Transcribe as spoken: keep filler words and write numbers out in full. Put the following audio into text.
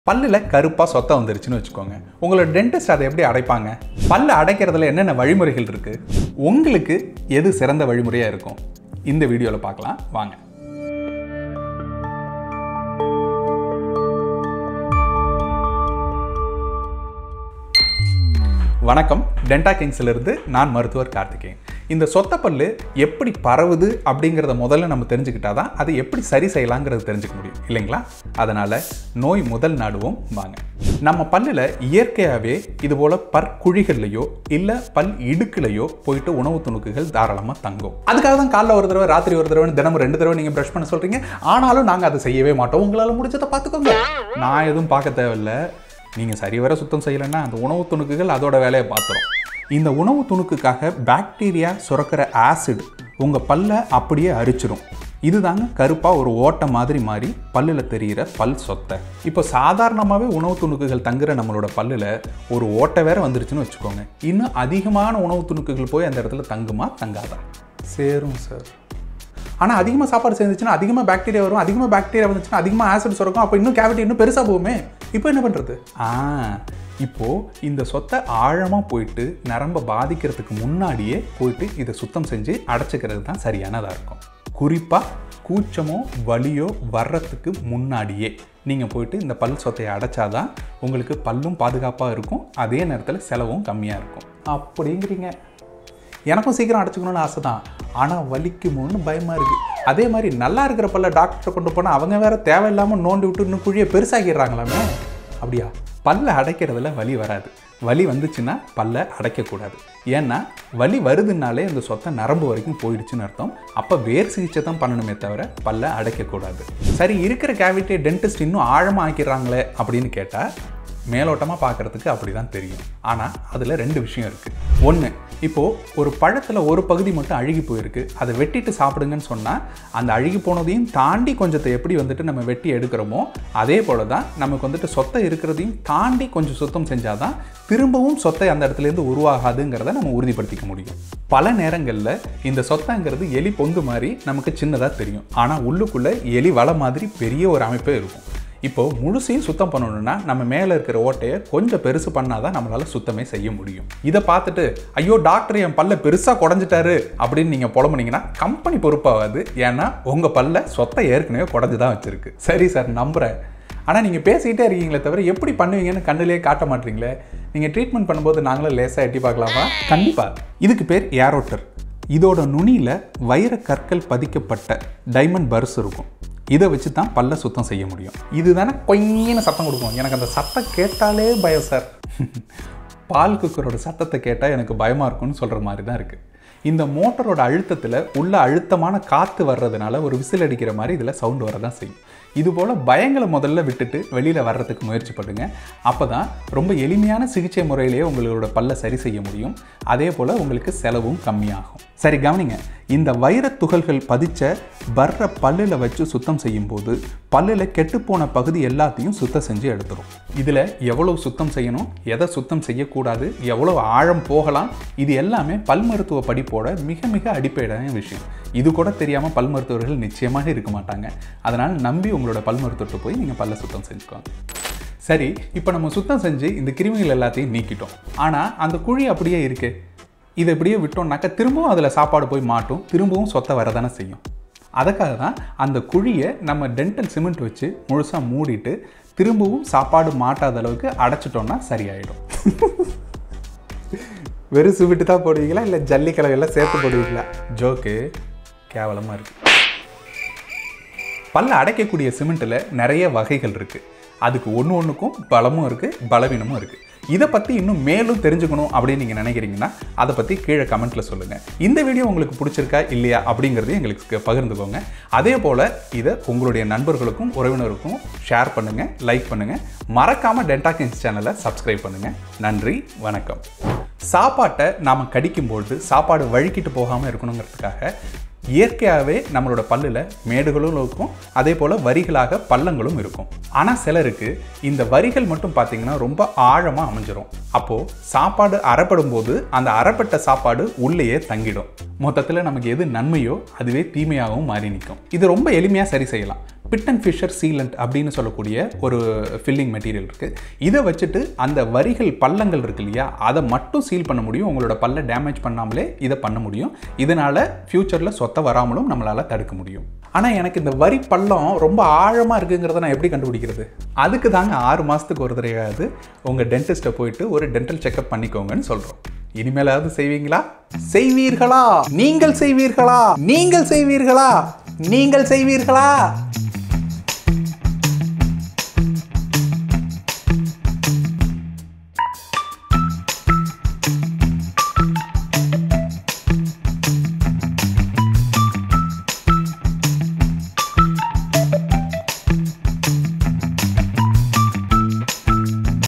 பல்லுல கருப்பா சொத்தை வந்துருச்சுன்னு வச்சுக்கோங்க. உங்களோட டென்டிஸ்ட் அதை எப்படி அடைப்பாங்க? பல்ல அடைக்கிறதுல என்னென்ன வழிமுறைகள் இருக்கு? உங்களுக்கு எது சிறந்த வழிமுறையா இருக்கும்? இந்த வீடியோல பார்க்கலாம் வாங்க. வணக்கம், டென்டா கிங்ஸ்லேருந்து நான் மருத்துவர் கார்த்திகேயன். இந்த சொத்த பல்லு எப்படி பரவுது அப்படிங்கிறத முதல்ல நம்ம தெரிஞ்சுக்கிட்டா தான் அதை எப்படி சரி செய்யலாங்கிறத தெரிஞ்சுக்க முடியும் இல்லைங்களா? அதனால் நோய் முதல் நாடுவோம் வாங்க. நம்ம பல்லில் இயற்கையாகவே இதுபோல் பற்குழிகள்லையோ இல்லை பல் இடுக்குலையோ போயிட்டு உணவு துணுக்குகள் தாராளமாக தங்கும். அதுக்காக தான் காலைல ஒரு தடவை ராத்திரி ஒரு தடவை தினமும் ரெண்டு தடவை நீங்கள் ப்ரஷ் பண்ண சொல்கிறீங்க. ஆனாலும் நாங்கள் அதை செய்யவே மாட்டோம். உங்களால் முடிஞ்சதை பார்த்துக்கோங்க. நான் எதுவும் பார்க்க தேவையில்லை. நீங்கள் சரிவர சுத்தம் செய்யலைன்னா அந்த உணவு துணுக்குகள் அதோட வேலையை பார்த்துரும். இந்த உணவு துணுக்குக்காக பாக்டீரியா சுரக்கிற ஆசிட் உங்கள் பல்லை அப்படியே அரிச்சிடும். இதுதாங்க கருப்பாக ஒரு ஓட்டை மாதிரி மாறி பல்லில் தெரிகிற பல் சொத்தை. இப்போ சாதாரணமாகவே உணவு துணுக்குகள் தங்குற நம்மளோட பல்லில் ஒரு ஓட்டை வேற வந்துருச்சுன்னு வச்சுக்கோங்க. இன்னும் அதிகமான உணவு துணுக்குகள் போய் அந்த இடத்துல தங்குமா தங்காதா? சேரும் சார். ஆனால் அதிகமாக சாப்பாடு சேர்ந்துச்சுன்னா அதிகமாக பாக்டீரியா வரும். அதிகமாக பாக்டீரியா வந்துச்சுன்னா அதிகமாக ஆசிட் சுரக்கும். அப்போ இன்னும் கேவிட்டி இன்னும் பெருசாக போகுமே. இப்போ என்ன பண்ணுறது? ஆ இப்போது இந்த சொத்தை ஆழமாக போயிட்டு நரம்பை பாதிக்கிறதுக்கு முன்னாடியே போயிட்டு இதை சுத்தம் செஞ்சு அடைச்சிக்கிறது தான் சரியானதாக இருக்கும். குறிப்பாக கூச்சமோ வலியோ வர்றதுக்கு முன்னாடியே நீங்கள் போயிட்டு இந்த பல் சொத்தையை அடைச்சாதான் உங்களுக்கு பல்லும் பாதுகாப்பாக இருக்கும், அதே நேரத்தில் செலவும் கம்மியாக இருக்கும். அப்படிங்கிறீங்க. எனக்கும் சீக்கிரம் அடைச்சிக்கணும்னு ஆசை தான், ஆனால் வலிக்குமோன்னு பயமாக இருக்குது. அதே மாதிரி நல்லா இருக்கிற பல்ல டாக்டரை கொண்டு போனால் அவங்க வேறு தேவையில்லாமல் நோண்டி விட்டு இன்னும் குழியை பெருசாகிடுறாங்களாமே. அப்படியா? பல்ல அடைக்கிறதுல வலி வராது. வலி வந்துச்சுன்னா பல்ல அடைக்கக்கூடாது. ஏன்னா வலி வருதுனாலே அந்த சொத்தை நரம்பு வரைக்கும் போயிடுச்சுன்னு அர்த்தம். அப்போ வேர் சிகிச்சை தான் பண்ணணுமே தவிர பல்ல அடைக்கக்கூடாது. சரி, இருக்கிற கேவிட்டியை டென்டிஸ்ட் இன்னும் ஆழமாக ஆக்கிடுறாங்களே அப்படின்னு கேட்டால் மேலோட்டமாக பார்க்குறதுக்கு அப்படி தான் தெரியும். ஆனால் அதில் ரெண்டு விஷயம் இருக்குது. ஒன்று, இப்போது ஒரு பழத்தில் ஒரு பகுதி மட்டும் அழுகி போயிருக்கு, அதை வெட்டிட்டு சாப்பிடுங்கன்னு சொன்னால் அந்த அழுகி போனதையும் தாண்டி கொஞ்சத்தை எப்படி வந்துட்டு நம்ம வெட்டி எடுக்கிறோமோ அதே போல் தான் நமக்கு வந்துட்டு சொத்தை இருக்கிறதையும் தாண்டி கொஞ்சம் சுத்தம் செஞ்சால் தான் திரும்பவும் சொத்தை அந்த இடத்துலேருந்து உருவாகாதுங்கிறத நம்ம உறுதிப்படுத்திக்க முடியும். பல நேரங்களில் இந்த சொத்தைங்கிறது எலி பொந்து மாதிரி நமக்கு சின்னதாக தெரியும், ஆனால் உள்ளுக்குள்ளே எலி வலை மாதிரி பெரிய ஒரு அமைப்பே இருக்கும். இப்போது முழுசையும் சுத்தம் பண்ணணுன்னா நம்ம மேலே இருக்கிற ஓட்டையை கொஞ்சம் பெருசு பண்ணால் தான் நம்மளால் சுத்தமே செய்ய முடியும். இதை பார்த்துட்டு ஐயோ டாக்டர் என் பல்ல பெருசாக குடஞ்சிட்டாரு அப்படின்னு நீங்கள் புலம்புனீங்கன்னா கம்பெனி பொறுப்பாகாது. ஏன்னா உங்கள் பல்ல சொத்தை ஏற்கனவே குடஞ்சி தான் வச்சுருக்கு. சரி சார், நம்புகிறேன். ஆனால் நீங்கள் பேசிக்கிட்டே இருக்கீங்களே தவிர எப்படி பண்ணுவீங்கன்னு கண்ணிலே காட்ட மாட்டீங்களே. நீங்கள் ட்ரீட்மெண்ட் பண்ணும்போது நாங்களும் லேசாக எட்டி பார்க்கலாமா? கண்டிப்பாக. இதுக்கு பேர் ஏரோட்டர். இதோட நுனியில் வைர கற்கள் பதிக்கப்பட்ட டைமண்ட் பர்ஸ் இருக்கும். இதை வச்சு தான் பல்ல சுத்தம் செய்ய முடியும். இது தானே கொஞ்சம் சத்தம் கொடுக்கும். எனக்கு அந்த சத்தம் கேட்டாலே பயம் சார். பால் குக்கரோட சத்தத்தை கேட்டால் எனக்கு பயமாக இருக்கும்னு சொல்கிற மாதிரி தான் இருக்குது. இந்த மோட்டரோட அழுத்தத்தில் உள்ள அழுத்தமான காற்று வர்றதுனால ஒரு விசில் அடிக்கிற மாதிரி இதில் சவுண்டு வர தான் செய்யும். இதுபோல் பயங்களை முதல்ல விட்டுட்டு வெளியில் வர்றதுக்கு முயற்சி பண்ணுங்க. அப்போ தான் ரொம்ப எளிமையான சிகிச்சை முறையிலேயே உங்களோட பல்லை சரி செய்ய முடியும். அதே போல் உங்களுக்கு செலவும் கம்மியாகும். சரி கவனிங்க, இந்த வைரத் துகள்கள் பதிச்ச வர்ற பல்லில் வச்சு சுத்தம் செய்யும்போது பல்லில் கெட்டுப்போன பகுதி எல்லாத்தையும் சுத்தம் செஞ்சு எடுத்துரும். இதில் எவ்வளோ சுத்தம் செய்யணும், எதை சுத்தம் செய்யக்கூடாது, எவ்வளோ ஆழம் போகலாம், இது எல்லாமே பல் மருத்துவ படிப்போட மிக மிக அடிப்படையான விஷயம். இது கூட தெரியாமல் பல் மருத்துவர்கள் நிச்சயமாக இருக்க மாட்டாங்க. அதனால் நம்பி உங்களோட பல் மருத்துவத்தை போய் நீங்கள் பல்ல சுத்தம் செஞ்சுக்கோங்க. சரி, இப்போ நம்ம சுத்தம் செஞ்சு இந்த கிருமிகள் எல்லாத்தையும் நீக்கிட்டோம். ஆனால் அந்த குழி அப்படியே இருக்கு. இதை இப்படியே விட்டோம்னாக்கா திரும்பவும் அதில் சாப்பாடு போய் மாட்டும், திரும்பவும் சொத்தை வரதானே செய்யும். அதுக்காக தான் அந்த குழியை நம்ம டென்டல் சிமெண்ட் வச்சு முழுசாக மூடிட்டு திரும்பவும் சாப்பாடு மாட்டாத அளவுக்கு அடைச்சிட்டோம்னா சரியாயிடும். வெறும் சிமெண்ட் தான் போடுவீங்களா இல்லை ஜல்லி கலவையெல்லாம் சேர்த்து போடுவீங்களா? ஜோக்கு கேவலமாக இருக்குது. பல்ல அடைக்கக்கூடிய சிமெண்ட்டில் நிறைய வகைகள் இருக்குது. அதுக்கு ஒன்று ஒன்றுக்கும் பலமும் இருக்குது, பலவீனமும் இருக்குது. இதை பற்றி இன்னும் மேலும் தெரிஞ்சுக்கணும் அப்படின்னு நீங்கள் நினைக்கிறீங்கன்னா அதை பற்றி கீழே கமெண்ட்டில் சொல்லுங்கள். இந்த வீடியோ உங்களுக்கு பிடிச்சிருக்கா இல்லையா அப்படிங்கிறதையும் எங்களுக்கு பகிர்ந்துக்கோங்க. அதே போல் இதை உங்களுடைய நண்பர்களுக்கும் உறவினருக்கும் ஷேர் பண்ணுங்கள், லைக் பண்ணுங்கள். மறக்காமல் டென்டா கிங்ஸ் சேனலை சப்ஸ்கிரைப் பண்ணுங்கள். நன்றி, வணக்கம். சாப்பாட்டை நாம் கடிக்கும்பொழுது சாப்பாடு வழுக்கிட்டு போகாமல் இருக்கணுங்கிறதுக்காக இயற்கையாகவே நம்மளோட பல்லில் மேடுகளும் இருக்கும், அதே போல் வரிகளாக பள்ளங்களும் இருக்கும். ஆனால் சிலருக்கு இந்த வரிகள் மட்டும் பார்த்திங்கன்னா ரொம்ப ஆழமாக அமைஞ்சிரும். அப்போது சாப்பாடு அறப்படும் போது அந்த அறப்பட்ட சாப்பாடு உள்ளேயே தங்கிடும். மொத்தத்தில் நமக்கு எது நன்மையோ அதுவே தீமையாகவும் மாறி நிற்கும். இது ரொம்ப எளிமையாக சரி செய்யலாம். பிட் அண்ட் ஃபிஷர் சீலண்ட் அப்படின்னு சொல்லக்கூடிய ஒரு ஃபில்லிங் மெட்டீரியல் இருக்குது. இதை வச்சுட்டு அந்த வரிகள் பள்ளங்கள் இருக்கு இல்லையா, அதை மட்டும் சீல் பண்ண முடியும். உங்களோட பல்லை டேமேஜ் பண்ணாமலே இதை பண்ண முடியும். இதனால் ஃப்யூச்சரில் சொத்தை வராமலும் நம்மளால் தடுக்க முடியும். ஆனால் எனக்கு இந்த வரி பள்ளம் ரொம்ப ஆழமாக இருக்குங்கிறத நான் எப்படி கண்டுபிடிக்கிறது? அதுக்கு தாங்க ஆறு மாதத்துக்கு ஒரு தடவையாவது உங்கள் டென்டிஸ்ட்டை போயிட்டு ஒரு டென்டல் செக்அப் பண்ணிக்கோங்கன்னு சொல்கிறோம். இனிமேலாவது செய்வீங்களா? செய்வீர்களா? நீங்கள் செய்வீர்களா? நீங்கள் செய்வீர்களா? நீங்கள் செய்வீர்களா?